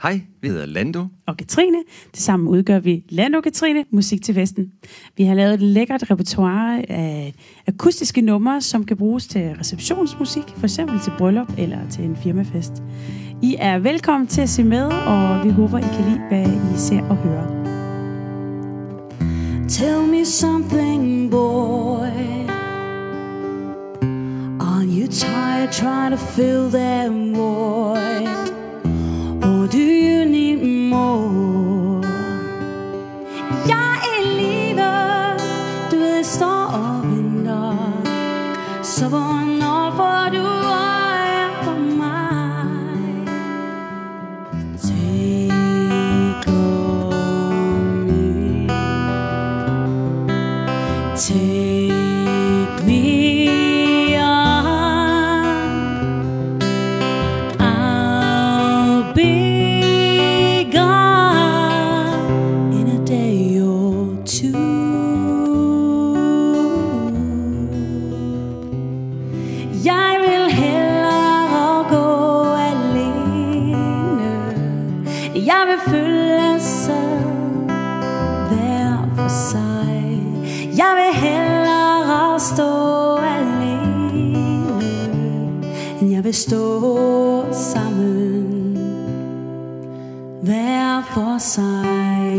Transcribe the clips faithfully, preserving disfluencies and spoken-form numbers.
Hej, vi hedder Lando og Katrine. Tilsammen udgør vi Lando og Katrine, musik til Vesten. Vi har lavet et lækkert repertoire af akustiske numre, som kan bruges til receptionsmusik, for eksempel til bryllup eller til en firmafest. I er velkommen til at se med, og vi håber, I kan lide, hvad I ser og hører. Tell me something, boy. Are you tired trying to fill that void? Or do you need more? Jeg er livet, du er står op en dag. Så hvornår får du øje på mig? Take on me. Take me. Jeg vil føle sig hver for sig. Jeg vil hellere stå alene, end jeg vil stå sammen hver for sig.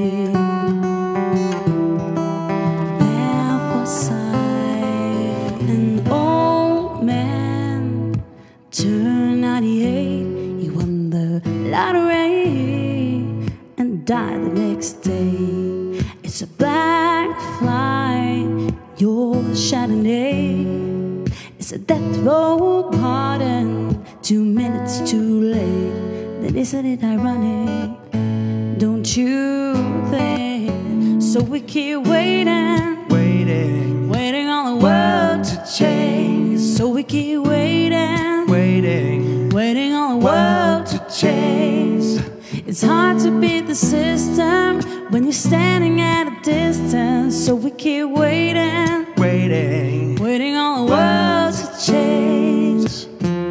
Hver for sig. An old man turned ninety-eight. He won the lottery and died the next day. It's a black fly, your Chardonnay. It's a death row pardon, two minutes too late. Then isn't it ironic? Don't you think? So we keep waiting, waiting, waiting on the world to change. So we keep waiting, waiting, waiting on the world to change. It's hard to beat the system when you're standing at a distance. So we keep waiting, waiting, waiting on the world to change.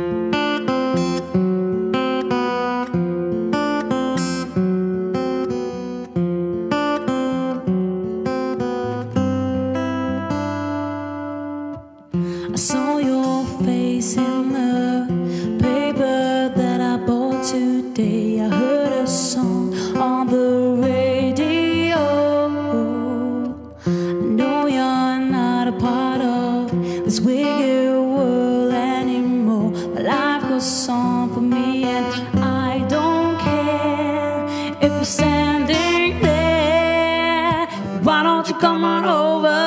I saw your face in the paper that I bought today. I heard a song on the radio. I know you're not a part of this wicked world anymore, but life goes on for me and I don't care if you're standing there. Why don't you come on over?